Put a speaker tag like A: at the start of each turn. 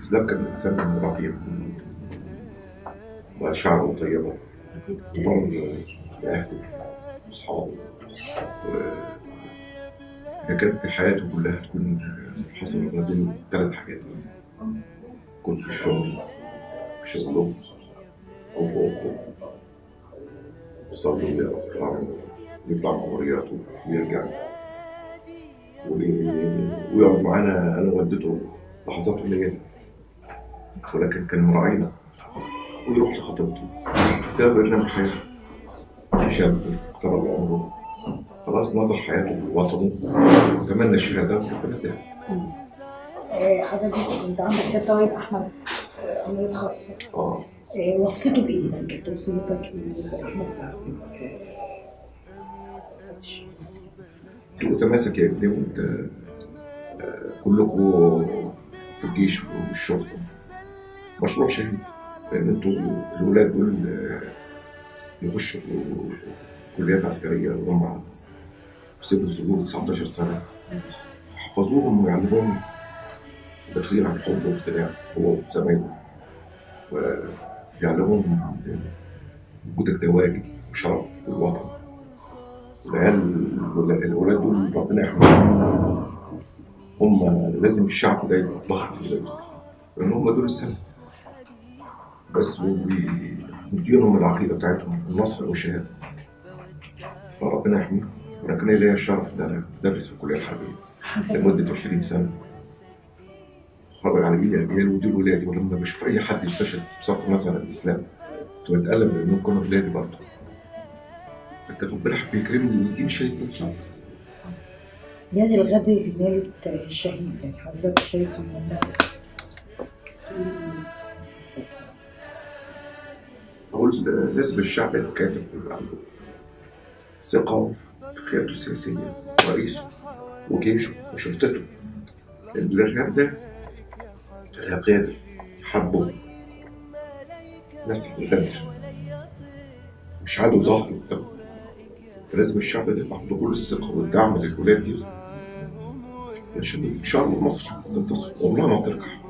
A: اسلام كان انسان رقيق وشعره طيبه وبر لاهله واصحابه، وكانت حياته كلها تكون حصل ما بين ثلاث حاجات: يكون في الشغل، في شغله، او في اوضته يصلي ويقرا ويطلع مغرياته ويرجع ويقعد معانا انا ووالدته لحظات قليله، ولكن كان مراعينا ويروح لخطيبته. ده برنامج حياته. شاب اقترب عمره خلاص نظر حياته لوطنه وتمنى الشهاده وربنا اداها.
B: حضرتك انت عندك ست عيد احمد عمليه خاصه. وصيته بايه؟ كانت وصيتك ايه احمد؟
A: تماسك يا ابني، وانت كلكم في الجيش والشرطه مشروع شهيد، لان انتوا الولاد دول يخشوا كليات عسكريه وهم في سن الظهور 19 سنه، حفظوهم ويعلموهم داخلين على الحب والاقتناع هو وزمايله، ويعلموهم وجودك ده واجب وشرف للوطن. الولاد دول ربنا يحميهم، هم لازم الشعب ده يبقى ضغط عليهم، لان هم دول السبب. بس وبيدينهم العقيده بتاعتهم النصر والشهاده، فربنا يحميهم. وانا كان ليا الشرف ان انا ادرس في الكليه الحربيه لمده 20 سنه، خرج على ايدي اجيال ودول ولادي، ولما بشوف اي حد يستشهد بصرف نظر الاسلام كنت بتألم لانهم كانوا ولادي برضه. كان ربنا حب يكرمني ويديني شهيد من صوت.
B: يعني الغد ليلة الشهيد، يعني حضرتك شايف ان
A: أقول لازم الشعب يتكاتف ويبقى عنده ثقة في قيادته السياسية ورئيسه وجيشه وشرطته. الإرهاب ده إرهاب قيادي حبه ناس غدر، مش عدو ظاهر قدامه. فلازم الشعب ده يبقى عنده كل الثقة والدعم للولاد دي، عشان إن شاء الله مصر تنتصر وعمرها ما ترجع.